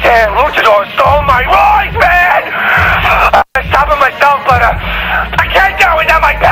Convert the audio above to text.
Damn, Luchador stole my voice, man! I'm stopping myself, but I can't do it without my